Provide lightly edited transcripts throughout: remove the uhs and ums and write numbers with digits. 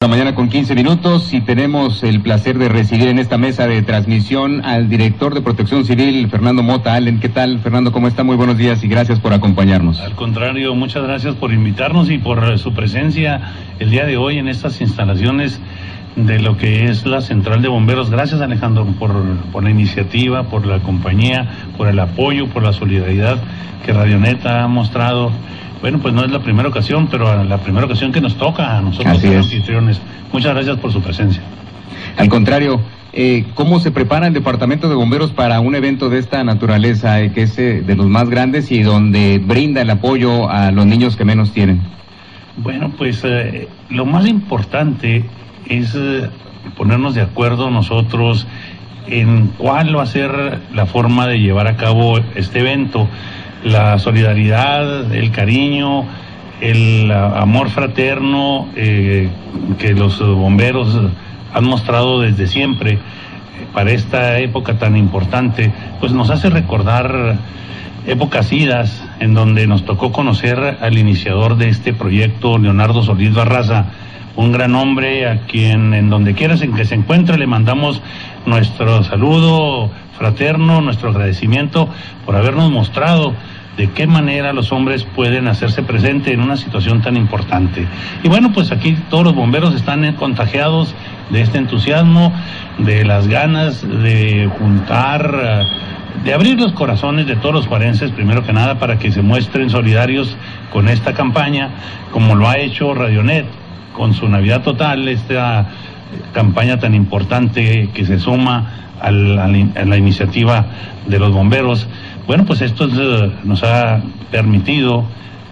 La mañana con 15 minutos y tenemos el placer de recibir en esta mesa de transmisión al director de Protección Civil, Fernando Mota Allen. ¿Qué tal, Fernando? ¿Cómo está? Muy buenos días y gracias por acompañarnos. Al contrario, muchas gracias por invitarnos y por su presencia el día de hoy en estas instalaciones de lo que es la Central de Bomberos. Gracias, Alejandro, por la iniciativa, por la compañía, por el apoyo, por la solidaridad que Radionet ha mostrado. Bueno, pues no es la primera ocasión, pero la primera ocasión que nos toca a nosotros los anfitriones. Muchas gracias por su presencia. Al contrario, ¿cómo se prepara el Departamento de Bomberos para un evento de esta naturaleza, que es de los más grandes y donde brinda el apoyo a los niños que menos tienen? Bueno, pues lo más importante es ponernos de acuerdo nosotros en cuál va a ser la forma de llevar a cabo este evento. La solidaridad, el cariño, el amor fraterno que los bomberos han mostrado desde siempre para esta época tan importante, pues nos hace recordar épocas idas en donde nos tocó conocer al iniciador de este proyecto, Leonardo Solís Barraza, un gran hombre a quien en donde quiera que se encuentre le mandamos nuestro saludo fraterno, nuestro agradecimiento por habernos mostrado de qué manera los hombres pueden hacerse presente en una situación tan importante. Y bueno, pues aquí todos los bomberos están contagiados de este entusiasmo, de las ganas de juntar, de abrir los corazones de todos los juarenses, primero que nada, para que se muestren solidarios con esta campaña, como lo ha hecho Radionet con su Navidad Total, esta campaña tan importante que se suma a la iniciativa de los bomberos. Bueno, pues esto nos ha permitido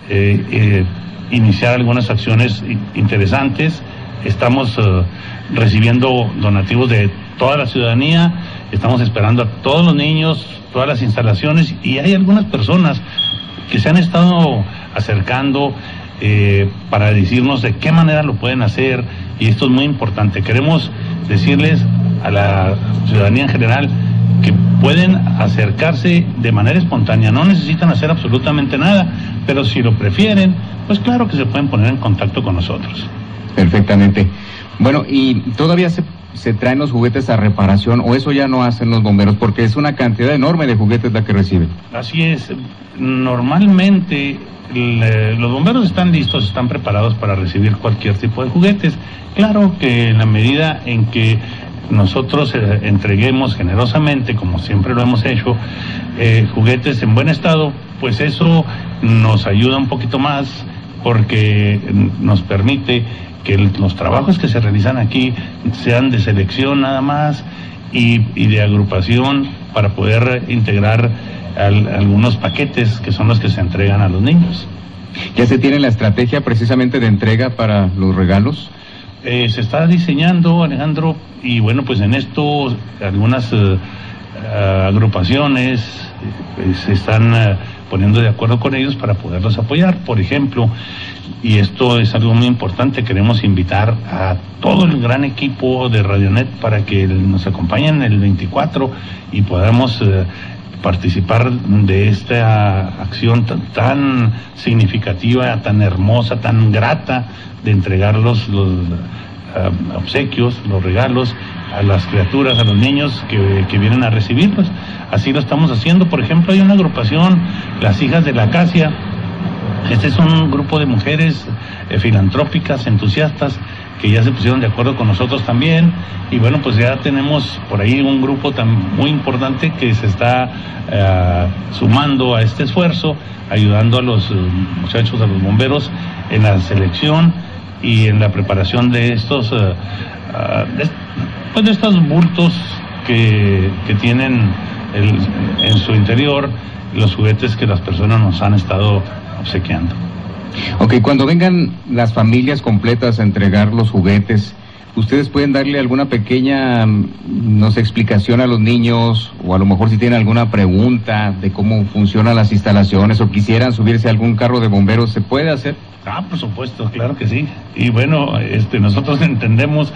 iniciar algunas acciones interesantes. Estamos recibiendo donativos de toda la ciudadanía, estamos esperando a todos los niños, todas las instalaciones, y hay algunas personas que se han estado acercando para decirnos de qué manera lo pueden hacer, y esto es muy importante. Queremos decirles a la ciudadanía en general que pueden acercarse de manera espontánea, no necesitan hacer absolutamente nada, pero si lo prefieren, pues claro que se pueden poner en contacto con nosotros. Perfectamente. Bueno, ¿y todavía se traen los juguetes a reparación o eso ya no hacen los bomberos? Porque es una cantidad enorme de juguetes la que reciben. Así es. Normalmente los bomberos están listos, están preparados para recibir cualquier tipo de juguetes. Claro que en la medida en que nosotros entreguemos generosamente, como siempre lo hemos hecho, juguetes en buen estado, pues eso nos ayuda un poquito más, porque nos permite que los trabajos que se realizan aquí sean de selección nada más y de agrupación para poder integrar algunos paquetes que son los que se entregan a los niños. ¿Ya se tiene la estrategia precisamente de entrega para los regalos? Se está diseñando, Alejandro, y bueno, pues en esto algunas agrupaciones se están poniendo de acuerdo con ellos para poderlos apoyar. Por ejemplo, y esto es algo muy importante, queremos invitar a todo el gran equipo de Radionet para que nos acompañen el 24 y podamos participar de esta acción tan significativa, tan hermosa, tan grata, de entregar los obsequios, los regalos a las criaturas, a los niños que vienen a recibirlos. Así lo estamos haciendo. Por ejemplo, hay una agrupación, las Hijas de la Acacia. Este es un grupo de mujeres filantrópicas, entusiastas, que ya se pusieron de acuerdo con nosotros también, y bueno, pues ya tenemos por ahí un grupo muy importante que se está sumando a este esfuerzo, ayudando a los muchachos, a los bomberos en la selección y en la preparación de estos de estos bultos que tienen en su interior los juguetes que las personas nos han estado obsequiando. Ok, cuando vengan las familias completas a entregar los juguetes, ¿ustedes pueden darle alguna pequeña, no sé, explicación a los niños? O a lo mejor si tienen alguna pregunta de cómo funcionan las instalaciones o quisieran subirse a algún carro de bomberos, ¿se puede hacer? Por supuesto, claro que sí. Y bueno, nosotros entendemos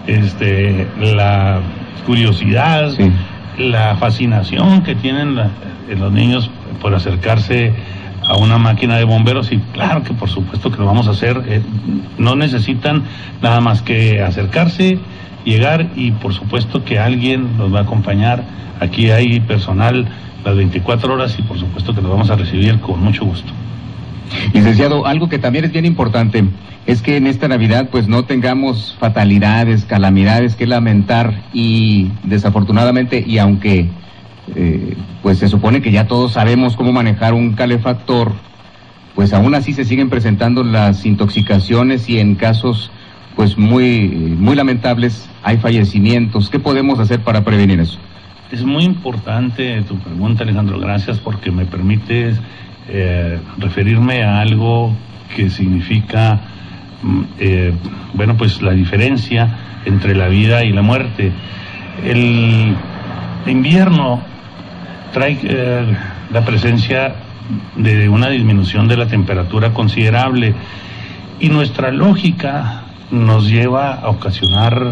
la curiosidad, sí, la fascinación que tienen los niños por acercarse a una máquina de bomberos, y claro que por supuesto que lo vamos a hacer. No necesitan nada más que acercarse, llegar, y por supuesto que alguien los va a acompañar. Aquí hay personal las 24 horas y por supuesto que los vamos a recibir con mucho gusto. Licenciado, algo que también es bien importante es que en esta Navidad pues no tengamos fatalidades, calamidades que lamentar, y desafortunadamente, y aunque pues se supone que ya todos sabemos cómo manejar un calefactor, pues aún así se siguen presentando las intoxicaciones, y en casos pues muy lamentables hay fallecimientos. ¿Qué podemos hacer para prevenir eso? Es muy importante tu pregunta, Alejandro, gracias, porque me permites referirme a algo que significa bueno, pues la diferencia entre la vida y la muerte. El invierno trae la presencia de una disminución de la temperatura considerable, y nuestra lógica nos lleva a ocasionar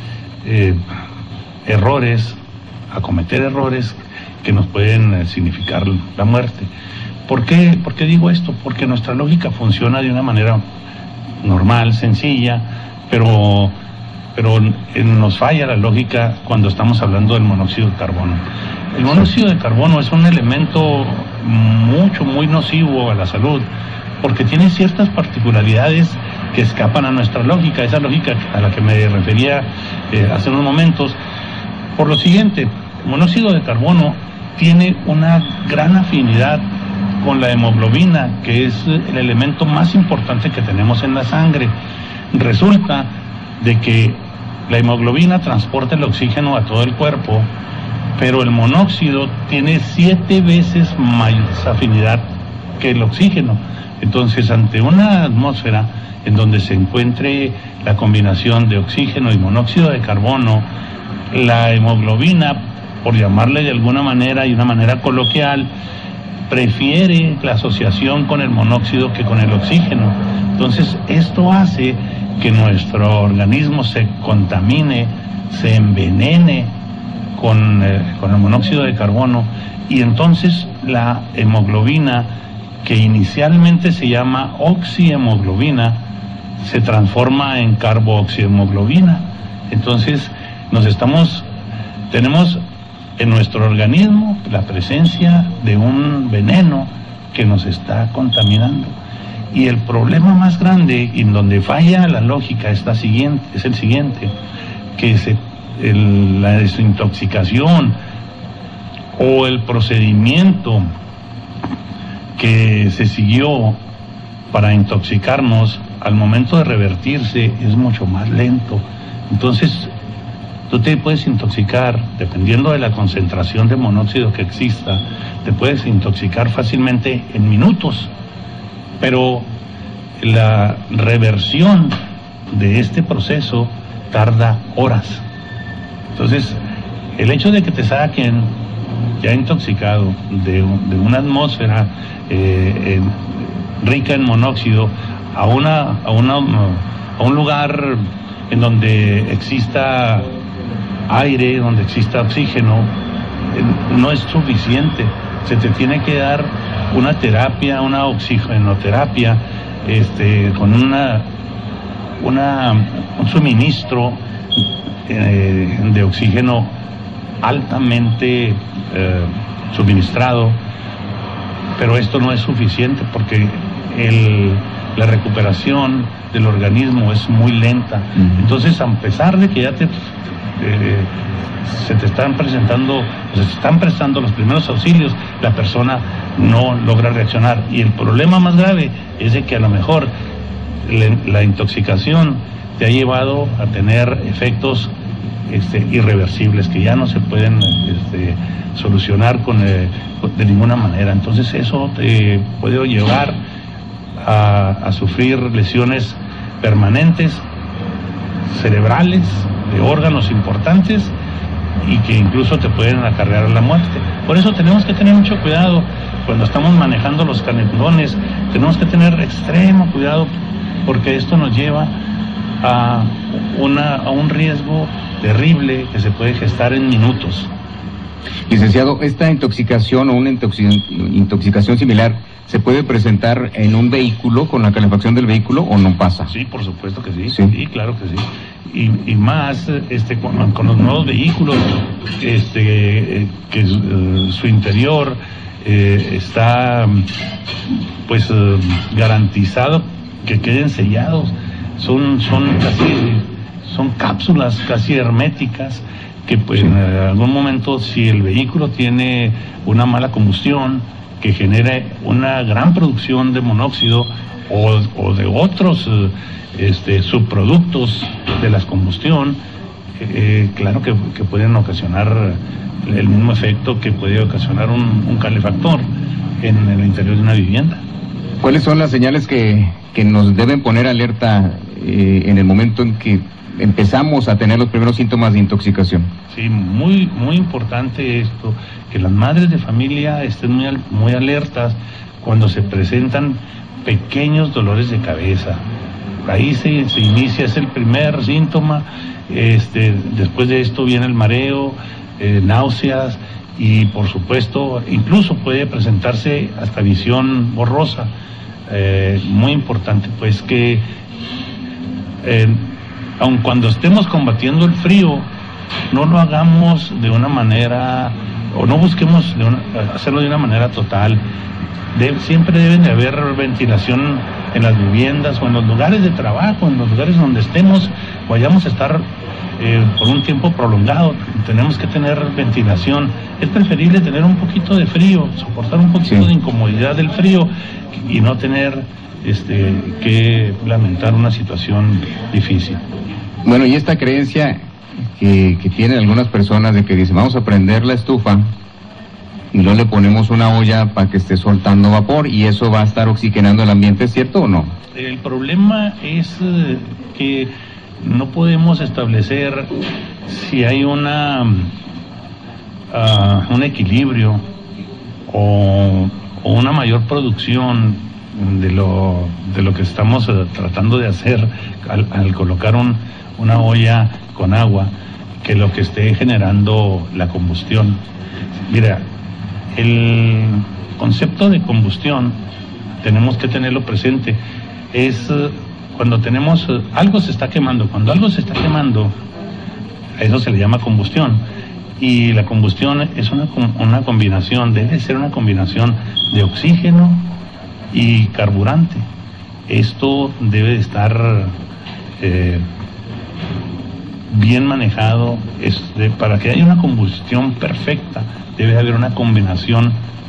errores, a cometer errores que nos pueden significar la muerte. ¿Por qué digo esto? Porque nuestra lógica funciona de una manera normal, sencilla, pero nos falla la lógica cuando estamos hablando del monóxido de carbono. El monóxido de carbono es un elemento muy nocivo a la salud, porque tiene ciertas particularidades que escapan a nuestra lógica, esa lógica a la que me refería hace unos momentos. Por lo siguiente, el monóxido de carbono tiene una gran afinidad con la hemoglobina, que es el elemento más importante que tenemos en la sangre. Resulta de que la hemoglobina transporta el oxígeno a todo el cuerpo, pero el monóxido tiene 7 veces más afinidad que el oxígeno. Entonces, ante una atmósfera en donde se encuentre la combinación de oxígeno y monóxido de carbono, la hemoglobina, por llamarle de alguna manera y una manera coloquial, prefiere la asociación con el monóxido que con el oxígeno. Entonces, esto hace que nuestro organismo se contamine, se envenene con el monóxido de carbono, y entonces la hemoglobina, que inicialmente se llama oxihemoglobina, se transforma en carbooxihemoglobina. Entonces tenemos en nuestro organismo la presencia de un veneno que nos está contaminando. Y el problema más grande, en donde falla la lógica, es el siguiente, que la desintoxicación o el procedimiento que se siguió para intoxicarnos, al momento de revertirse es mucho más lento. Entonces, tú te puedes intoxicar, dependiendo de la concentración de monóxido que exista, te puedes intoxicar fácilmente en minutos, pero la reversión de este proceso tarda horas. Entonces, el hecho de que te saquen ya intoxicado de una atmósfera rica en monóxido a un lugar en donde exista aire, donde exista oxígeno, no es suficiente. Se te tiene que dar una terapia, una oxigenoterapia, con un suministro de oxígeno altamente suministrado, pero esto no es suficiente porque la recuperación del organismo es muy lenta. Entonces, a pesar de que ya se están prestando los primeros auxilios, la persona no logra reaccionar. Y el problema más grave es de que a lo mejor la intoxicación te ha llevado a tener efectos irreversibles que ya no se pueden solucionar de ninguna manera. Entonces eso te puede llevar a sufrir lesiones permanentes, cerebrales, de órganos importantes, y que incluso te pueden acarrear a la muerte. Por eso tenemos que tener mucho cuidado cuando estamos manejando los canelones. Tenemos que tener extremo cuidado, porque esto nos lleva a un riesgo terrible que se puede gestar en minutos. Licenciado, esta intoxicación o una intoxicación similar ¿se puede presentar en un vehículo con la calefacción del vehículo o no pasa? Sí, por supuesto que sí, sí, claro que sí. Y más con los nuevos vehículos, que su interior está pues garantizado que queden sellados. Son cápsulas casi herméticas que pues en algún momento, si el vehículo tiene una mala combustión que genere una gran producción de monóxido o de otros subproductos de la combustión, claro que pueden ocasionar el mismo efecto que puede ocasionar un calefactor en el interior de una vivienda. ¿Cuáles son las señales que nos deben poner alerta en el momento en que empezamos a tener los primeros síntomas de intoxicación? Sí, muy importante esto, que las madres de familia estén muy alertas cuando se presentan pequeños dolores de cabeza. Ahí se inicia, es el primer síntoma. Después de esto viene el mareo, náuseas y por supuesto incluso puede presentarse hasta visión borrosa. Muy importante pues que aun cuando estemos combatiendo el frío, no lo hagamos de una manera, o no busquemos hacerlo de una manera total. Siempre deben de haber ventilación en las viviendas o en los lugares de trabajo, en los lugares donde estemos, vayamos a estar por un tiempo prolongado. Tenemos que tener ventilación. Es preferible tener un poquito de frío, soportar un poquito de incomodidad del frío y no tener que lamentar una situación difícil. Bueno, y esta creencia que tienen algunas personas de que dicen, vamos a prender la estufa y luego le ponemos una olla para que esté soltando vapor y eso va a estar oxigenando el ambiente, ¿es cierto o no? El problema es que no podemos establecer si hay un equilibrio o una mayor producción de lo que estamos tratando de hacer al colocar una olla con agua, que lo que esté generando la combustión. Mira, el concepto de combustión tenemos que tenerlo presente. Es cuando tenemos algo se está quemando. Cuando algo se está quemando, a eso se le llama combustión. Y la combustión es una combinación, debe ser una combinación de oxígeno y carburante. Esto debe de estar bien manejado. Para que haya una combustión perfecta, debe haber una combinación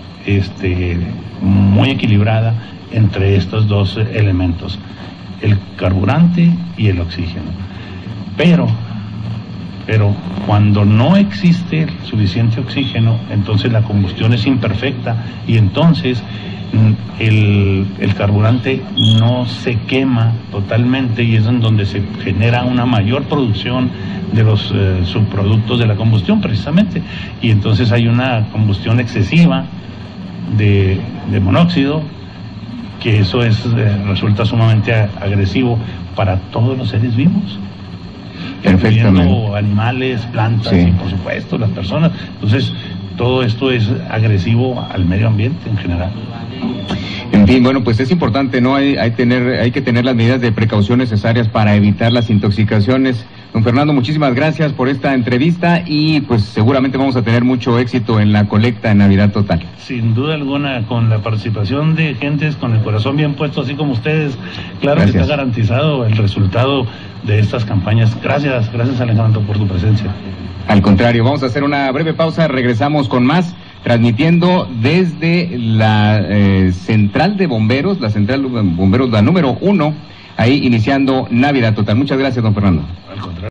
muy equilibrada entre estos dos elementos, el carburante y el oxígeno. Pero cuando no existe suficiente oxígeno, entonces la combustión es imperfecta y entonces el carburante no se quema totalmente y es en donde se genera una mayor producción de los subproductos de la combustión precisamente, y entonces hay una combustión excesiva de monóxido, que eso resulta sumamente agresivo para todos los seres vivos, incluyendo animales, plantas y por supuesto las personas. Entonces todo esto es agresivo al medio ambiente en general. En fin, bueno, pues es importante, ¿no? Hay que tener las medidas de precaución necesarias para evitar las intoxicaciones. Don Fernando, muchísimas gracias por esta entrevista y pues seguramente vamos a tener mucho éxito en la colecta en Navidad Total. Sin duda alguna, con la participación de gentes con el corazón bien puesto, así como ustedes, claro que está garantizado el resultado de estas campañas. Gracias Alejandro por tu presencia. Al contrario, vamos a hacer una breve pausa, regresamos con más, transmitiendo desde la central de bomberos, la número 1, ahí iniciando Navidad Total. Muchas gracias, don Fernando. Al contrario.